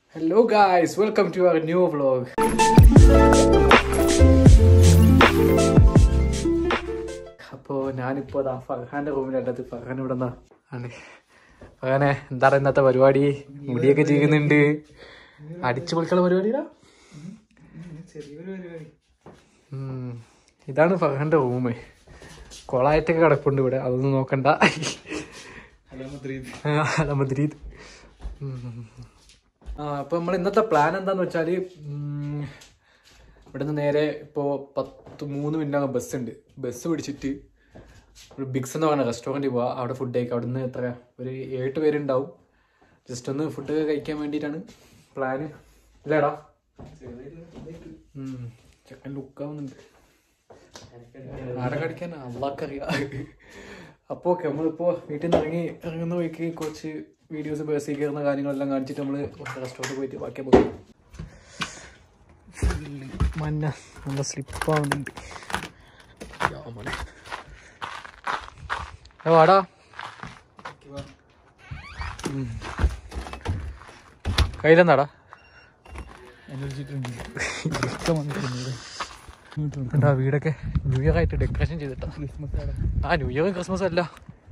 Hello guys, welcome to our new vlog. അപ്പോൾ ഞാനിപ്പോൾ ഫർഹാൻ്റെ റൂമിലുള്ളത്. ഫർഹാൻ ഇവിടെ നിന്നാ ആണ്. ഫർഹാനെ എന്താ ഇന്നത്തെ പരിപാടി? മുടിയൊക്കെ ചെയ്യുന്നുണ്ട്, അടിച്ചു പൊളിക്കുള്ള പരിപാടിയാ. ഇതാണ് ഫർഹാൻ്റെ റൂമ്. കൊളായിട്ടൊക്കെ കിടപ്പുണ്ട് ഇവിടെ, അതൊന്നും നോക്കണ്ട. അലമദ്രീദ്. അപ്പോൾ നമ്മൾ ഇന്നത്തെ പ്ലാൻ എന്താന്ന് വെച്ചാൽ, ഇവിടെ നിന്ന് നേരെ ഇപ്പോൾ 3 മിനിറ്റ് ബസ് ഉണ്ട്. ബസ് പിടിച്ചിട്ട് ഒരു ബിഗ്സ് എന്ന് പറയുന്ന റെസ്റ്റോറൻറ്റിൽ പോവാം. അവിടെ ഫുഡ് കഴിക്കാം. അവിടെ നിന്ന് എത്ര ഒരു 7 പേരുണ്ടാവും. ജസ്റ്റ് ഒന്ന് ഫുഡൊക്കെ കഴിക്കാൻ വേണ്ടിയിട്ടാണ് പ്ലാന്. ഇല്ലേടാ ചെക്കൻ ലുക്കാവുന്നുണ്ട്. ആടെ കടിക്കാൻ അള്ളാക്കറിയാം. അപ്പോൾ ഓക്കെ, നമ്മളിപ്പോൾ വീട്ടിൽ നിന്ന് ഇറങ്ങുന്ന വഴിക്ക് കുറച്ച് വീഡിയോസ് ബസ്സിൽ കയറുന്ന കാര്യങ്ങളെല്ലാം കാണിച്ചിട്ട് നമ്മൾ റെസ്റ്റോറൻറ്റ് പോയിട്ട് ബാക്കി പോകും. മഞ്ഞ നല്ല സ്ലിപ്പാവുന്നുണ്ട്. വാടാ കയ്യിലെന്താടാ എന്താ വീടൊക്കെ ന്യൂ ഇയർ ആയിട്ട് ഡെക്കറേഷൻ ചെയ്തിട്ടാ. ന്യൂ ഇയറും ക്രിസ്മസും അല്ല,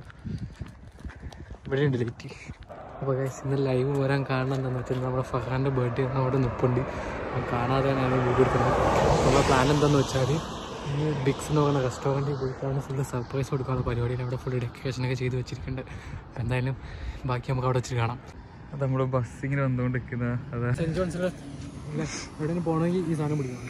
ഇവിടെ ഉണ്ട് ലൈറ്റ്. അപ്പോൾ ഗൈസ് ഇന്ന് ലൈവ് വരാൻ കാരണം എന്താണെന്ന് വെച്ചാൽ നമ്മുടെ ഫർഹാൻ്റെ ബർത്ത്ഡേ അവിടെ നിൽപ്പുണ്ട്. കാണാതെ ഞാൻ വീഡിയോ എടുക്കുന്നത്. നമ്മുടെ പ്ലാൻ എന്താണെന്ന് വെച്ചാൽ ഈ ബിഗ്സ് എന്ന് പറയുന്ന റെസ്റ്റോറൻറ്റിൽ പോയിട്ടാണ് ഫുള്ള് സർപ്രൈസ് കൊടുക്കാനുള്ള പരിപാടിയിൽ. അവിടെ ഫുള്ള് ഡെക്കറേഷനൊക്കെ ചെയ്ത് വെച്ചിരിക്കുന്നുണ്ട്. അപ്പോൾ എന്തായാലും ബാക്കി നമുക്ക് അവിടെ വെച്ചിട്ട് കാണാം. അത് നമ്മൾ ബസ്സിങ്ങനെ വന്നുകൊണ്ടിരിക്കുന്ന അതെ സെൻറ്റ് ജോൺസിലെ എവിടെ പോകണമെങ്കിൽ ഈ സാധനം പിടിക്കണം.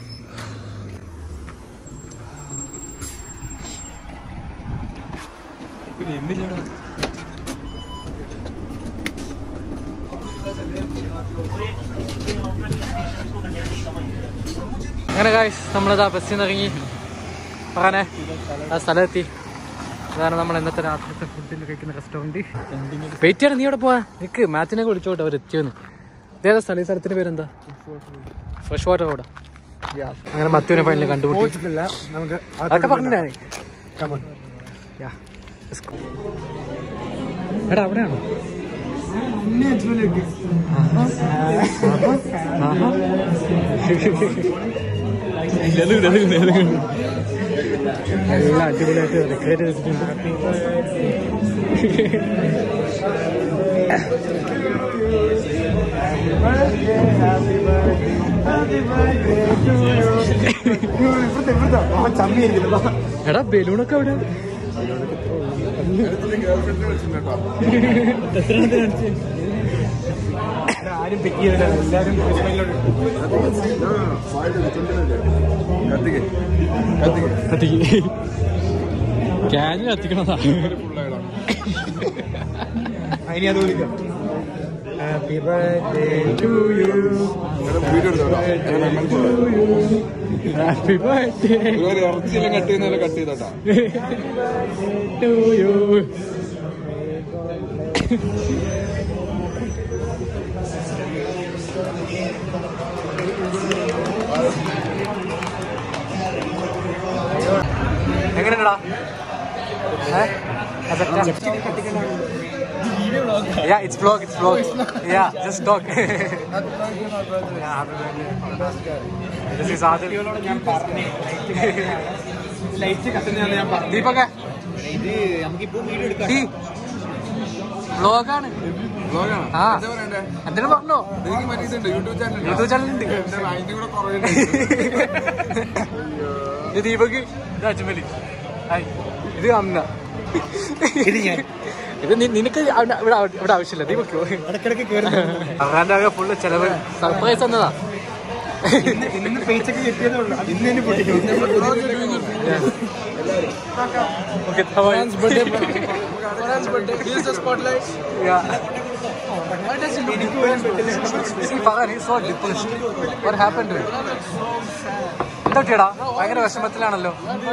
അങ്ങനെ ഗായ്സ് നമ്മളിതാ ബസ്സിൽ നിന്ന് ഇറങ്ങി പറയാനേ ആ സ്ഥലമെത്തി. അതാണ് നമ്മൾ ഇന്നത്തെ രാത്രിത്തെ ഫുഡിൽ കഴിക്കുന്ന റെസ്റ്റോറൻറ്റ്. വെയിറ്റ് ചെയ്യണം, നീ അവിടെ പോവാ. നിൽക്ക്, മാച്ചിനൊക്കെ വിളിച്ചോട്ടെ അവർ എത്തിയോന്ന്. ഇതേതാ സ്ഥലം? ഈ സ്ഥലത്തിൻ്റെ പേരെന്താ? ഫ്രഷ് വാട്ടർ റോഡാ. അങ്ങനെ മത്തുവിനെ ഫൈനലിൽ കണ്ടുപിടിച്ചിട്ടില്ല. നമുക്ക് അതൊക്കെ പറഞ്ഞില്ലേ? എടാ അവിടെയാണോ? എല്ലാം അടിപൊളിയായിട്ട് ഡെക്കറേറ്റ് ചെയ്തിട്ടുണ്ട്. എടാ ബലൂണൊക്കെ അവിടെ ആരും പിക്ക് ചെയ്തില്ല. എല്ലാവരും ക്യാന് കത്തിക്കണതാ. അതിന് അതുപോലെ happy birthday to you, happy birthday cut ചെയ്യുന്ന കട്ട് ചെയ്തോട്ടാ ടു യു. എങ്ങനെയാടാ? Yeah, it's vlog. Yeah, just talk. This is Adil. Deepak, vlog ആണ്. എന്തിനു പറഞ്ഞോ? യൂട്യൂബ് ചാനൽ ഉണ്ട്. ഇത് ദീപക്, ഇത് അജ്മലി, ഇത് അമ്ന, ഇത് ഞാൻ. ഇത് നിനക്ക് ഇവിടെ ആവശ്യമില്ല. ദീപക് അവരുടെ ആകെ ഫുള്ള് ചെലവ്. സർപ്രൈസ് എന്നതാ. എന്തൊക്കെയാടാ? ഭയങ്കര വിഷമത്തിലാണല്ലോ.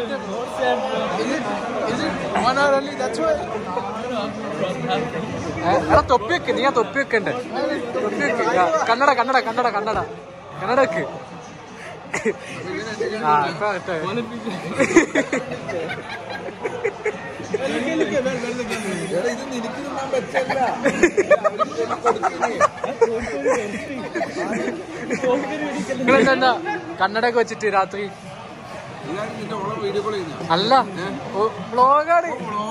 എടാ തൊപ്പിയൊക്കെ, നീ ആ തൊപ്പിയൊക്കെ ഉണ്ട്. കന്നഡ കന്നഡ കന്നഡ കന്നഡ കന്നഡക്ക്. നിങ്ങളെന്താ കണ്ണടയൊക്കെ വെച്ചിട്ട് രാത്രി? അല്ല, വ്ളോഗാണ്.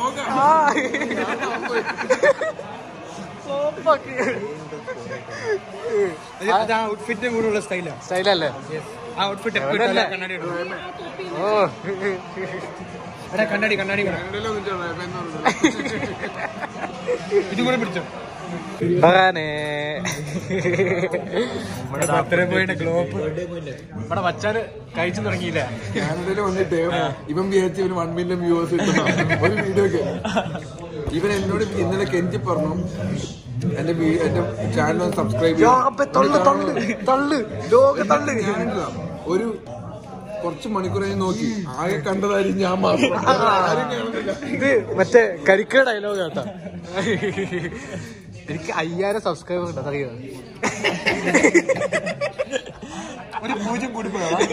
ഔട്ട്ഫിറ്റിന്റെ കൂടെയുള്ള സ്റ്റൈലല്ലേ? ഓ കണ്ണാടി ഇത് കൂടെ പിടിച്ചോ. ഇവിടെ വച്ചാല് കഴിച്ചു തുടങ്ങിയില്ല. കാനഡയിൽ വന്നിട്ട് ഇവൻ വിചാരിച്ച ഇവന് 1 മില്യൺ വ്യൂവേഴ്സ് കിട്ടുന്ന ഒരു വീഡിയോക്ക്. ഇവൻ എന്നോട് ഇന്നലെ കെഞ്ചി പറഞ്ഞു എന്റെ ചാനൽ സബ്സ്ക്രൈബ് ഒരു കുറച്ച് മണിക്കൂറായി നോക്കി ആകെ കണ്ടതായിരിക്കും ഞാൻ മാത്രം. ഇത് മറ്റേ കരിക്ക ഡയലോഗ് കേട്ടാ. എനിക്ക് 5000 സബ്സ്ക്രൈബർ ഉണ്ട്, അറിയോ? ഒരു 0 കൂടി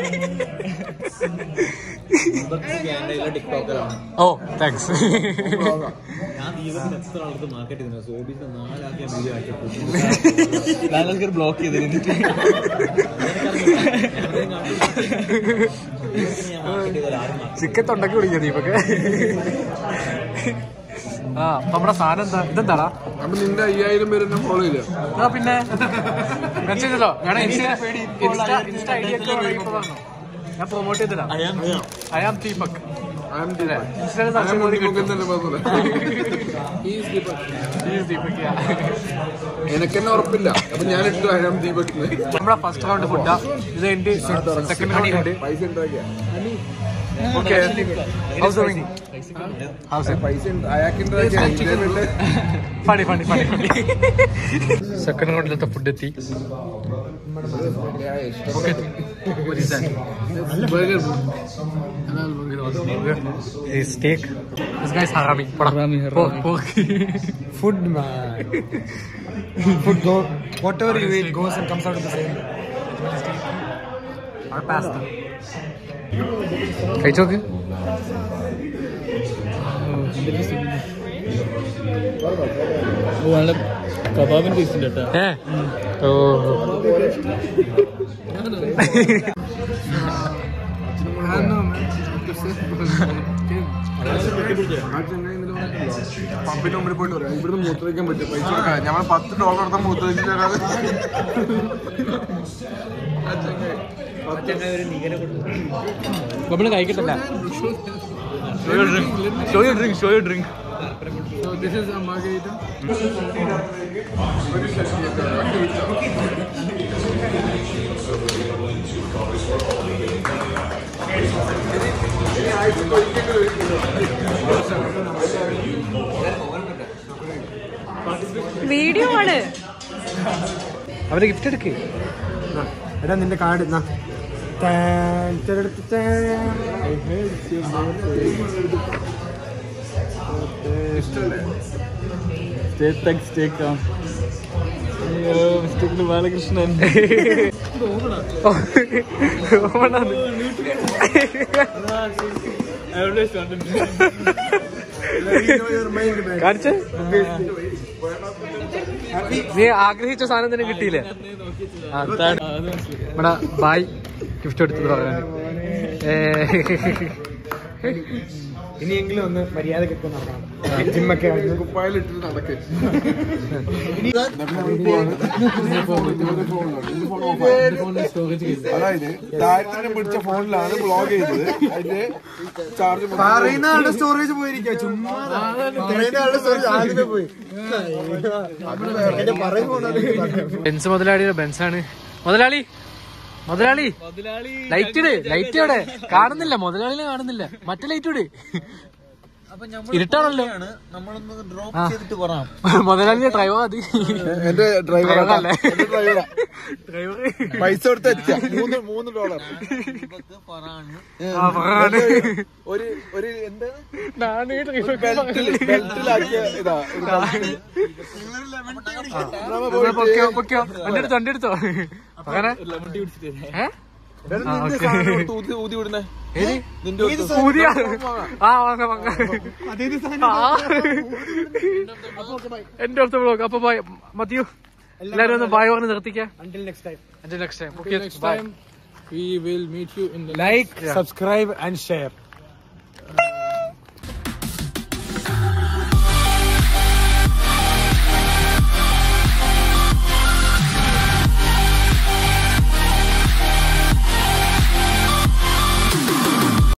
ഓ താങ്ക്സ്. ബ്ലോക്ക് ചെയ്ത് ചിക്കൻ തൊണ്ടക്ക് പിടിക്കാം ദീപക്ക്. ആ നമ്മുടെ സാധനം എന്താ? ഇതെന്താടാ? അപ്പൊ നിന്റെ 5000 പേര് എന്നെ ഫോളോ ചെയ്യില്ല. ആ പിന്നെ മനസ്സിലല്ലോ വേണം. ഇൻസ്റ്റ ഐഡിയ ഒക്കെ ഞാൻ പ്രൊമോട്ട് ചെയ്തില്ല. I am Deepak. എനക്കെന്നെ ഉറപ്പില്ല. അപ്പൊ ഞാൻ ഇട്ടു ഐ ആം ദീപക്. നമ്മുടെ ഫസ്റ്റ് റൗണ്ട് ഫുഡാ ഇത്. എന്റെ സെക്കൻഡ് റൗണ്ട് ഉണ്ട്. പൈസ ഉണ്ടാക്കിയ ഓക്കെ. ഫണി സെക്കൻഡ് റൗണ്ടിലത്തെ ഫുഡ് എത്തി. steak. This guy's harami. Food, man. Food whatever you eat goes and comes out of the same. Or pasta. കഴിച്ചോക്ക്. നല്ല കബാബിന്റെ ടേസ്റ്റ് ഉണ്ട് കേട്ടോ. പമ്പിന്റെ മുമ്പിൽ പോയിട്ട് പറയാം ഇവിടുന്ന് മൂത്രയ്ക്കാൻ പറ്റും. പൈസ കൊടുക്കാം. ഞമ്മൾ $10 എടുത്ത മൂത്ര വെച്ച് തരാതെ. നമ്മള് കഴിക്കട്ടില്ല. Show you drink. So this is a margarita. Video ആണ്. അവരെ ഗിഫ്റ്റ് എടുക്ക്. എടാ നിന്റെ കാർഡ് എന്നാ. ബാലകൃഷ്ണൻ കാണിച്ച് നീ ആഗ്രഹിച്ച സാധനം തന്നെ കിട്ടിയില്ലേ? ഇവിടെ ബായ് ഗിഫ്റ്റ് എടുത്തത് പറയാൻ. ഇനിയെങ്കിലും ഒന്ന് മര്യാദക്കൊക്കെ നടക്കണം. ജിമ്മൊക്കെ കുപ്പായിലിട്ടിട്ട് നടക്കേ. അതായത് താരത്തിനെ പിടിച്ച ഫോണിലാണ് ബ്ലോഗ് ചെയ്തത്. അതിന്റെ ചാർജ് പറയുന്ന ആളുടെ സ്റ്റോറേജ് പോയിരിക്കുക. ചുമ്മാ പറയുന്ന ആളുടെ സ്റ്റോറേജ് ആദ്യമേ പോയി. ബെൻസ് മുതലാളിയുടെ ബെൻസാണ്. മുതലാളി ലൈറ്റ് ഇട്. ലൈറ്റ് അവിടെ കാണുന്നില്ല. മുതലാളിനെ കാണുന്നില്ല. മറ്റേ ലൈറ്റ് ഇട്. ഇരുട്ടാണല്ലോ. മുതലാളിയെ ഡ്രൈവർ അത്. എന്റെ ഡ്രൈവറല്ലേ? ഡ്രൈവർ പൈസ കൊടുത്ത് എത്തിയ $3 ഒരു എന്താണ് ബെൽറ്റിലാക്കിയ ഇതാ. വണ്ടി എടുത്തോ. അങ്ങനെ ഊതി വിടുന്നേ പുതിയ വാങ്ങ എന്റെ അടുത്ത ബ്ലോഗ്. അപ്പൊ മതിയോ എല്ലാരും ഒന്ന് ബൈ പറഞ്ഞ് നിർത്തിക്കാം. Until next time. Until next time. Okay, bye. We will meet you in the Like, subscribe and share.